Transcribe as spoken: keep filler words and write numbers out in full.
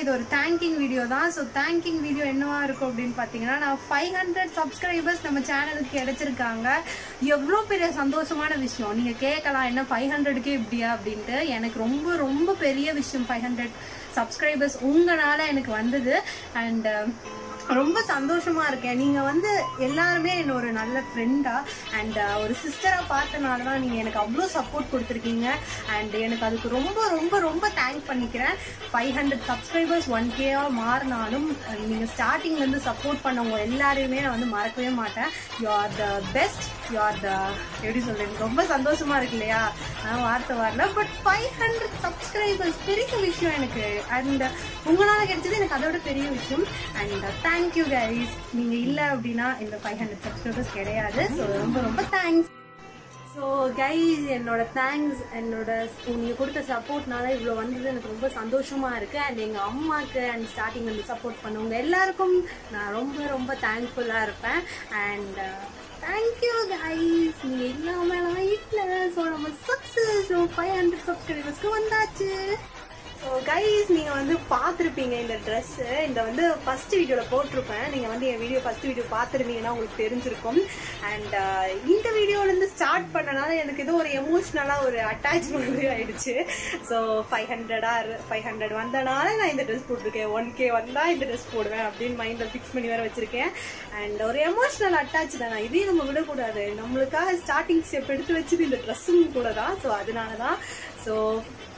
இது ஒரு thanking video தான். ஸோ தேங்கிங் வீடியோ என்னவா இருக்கும் அப்படின்னு பார்த்தீங்கன்னா, நான் ஃபைவ் ஹண்ட்ரட் சப்ஸ்கிரைபர்ஸ் நம்ம சேனலுக்கு கிடைச்சிருக்காங்க. எவ்வளோ பெரிய சந்தோஷமான விஷயம். நீங்கள் கேட்கலாம், என்ன ஃபைவ் ஹண்ட்ரடுக்கே இப்படியா அப்படின்ட்டு. எனக்கு ரொம்ப ரொம்ப பெரிய விஷயம் ஃபைவ் ஹண்ட்ரட் சப்ஸ்கிரைபர்ஸ் உங்களால எனக்கு வந்தது. அண்ட் ரொம்ப சந்தோஷமா இருக்கேன். நீங்க வந்து எல்லாருமே என்ன ஒரு நல்ல ஃப்ரெண்டா அண்ட் ஒரு சிஸ்டரா பார்த்தனால தான் நீங்க எனக்கு அவ்வளோ சப்போர்ட் கொடுத்துருக்கீங்க. அண்ட் எனக்கு அதுக்கு ரொம்ப ரொம்ப ரொம்ப தேங்க் பண்ணிக்கிறேன். ஃபைவ் ஹண்ட்ரட் சப்ஸ்கிரைபர்ஸ் ஒன் கேவா மாறினாலும் நீங்க ஸ்டார்டிங்ல இருந்து சப்போர்ட் பண்ணவங்க எல்லாரையுமே நான் வந்து மறக்கவே மாட்டேன். You are the best. You are the எப்படி சொல்றது, ரொம்ப சந்தோஷமா இருக்கு இல்லையா? ஆனால் வார்த்தை வரல. பட் ஃபைவ் ஹண்ட்ரட் சப்ஸ்கிரைபர்ஸ் பெரிய விஷயம் எனக்கு. அண்ட் உங்களால கிடைச்சது எனக்கு அதோட பெரிய விஷயம். And thank you guys. நீங்க இல்ல அப்படின்னா இந்த ஃபைவ் ஹண்ட்ரட் சப்ஸ்கிரைபர்ஸ் கிடையாது. ஸோ ரொம்ப ரொம்ப தேங்க்ஸ். ஸோ கைஸ், என்னோட தேங்க்ஸ். என்னோட நீங்க கொடுத்த சப்போர்ட்னால இவ்வளோ வந்தது எனக்கு ரொம்ப சந்தோஷமா இருக்கு. அண்ட் எங்க அம்மாவுக்கு அண்ட் ஸ்டார்டிங் வந்து சப்போர்ட் பண்ணவங்க எல்லாருக்கும் நான் ரொம்ப ரொம்ப தேங்க்ஃபுல்லா இருப்பேன். And thank you guys. நீங்க இல்லாம இல்லை. ஸோ நம்ம சக்ஸஸ். ஃபைவ் ஹண்ட்ரட் சப்ஸ்கிரைபர்ஸ்க்கு வந்தாச்சு. ஸோ கைஸ், நீங்கள் வந்து பார்த்துருப்பீங்க இந்த ட்ரெஸ்ஸு. இந்த வந்து ஃபர்ஸ்ட் வீடியோவில் போட்டிருப்பேன். நீங்கள் வந்து என் வீடியோ ஃபர்ஸ்ட் வீடியோ பார்த்துருந்தீங்கன்னா உங்களுக்கு தெரிஞ்சிருக்கும். அண்ட் இந்த வீடியோலேருந்து ஸ்டார்ட் பண்ணனால எனக்கு ஏதோ ஒரு எமோஷ்னலாக ஒரு அட்டாச் மாதிரி ஆயிடுச்சு. ஸோ ஃபைவ் ஹண்ட்ரடாக ஃபைவ் ஹண்ட்ரட் வந்தனால நான் இந்த ட்ரெஸ் போட்டிருக்கேன். ஒன் கே வந்தால் இந்த ட்ரெஸ் போடுவேன் அப்படின்னு மைண்டில் ஃபிக்ஸ் பண்ணி வேறு வச்சுருக்கேன். அண்ட் ஒரு எமோஷ்னல் அட்டாச் தானே, இதையும் நம்ம விடக்கூடாது. நம்மளுக்காக ஸ்டார்டிங் ஸ்டெப் எடுத்து வச்சது இந்த ட்ரெஸ்ஸும் கூட தான். ஸோ அதனால தான். ஸோ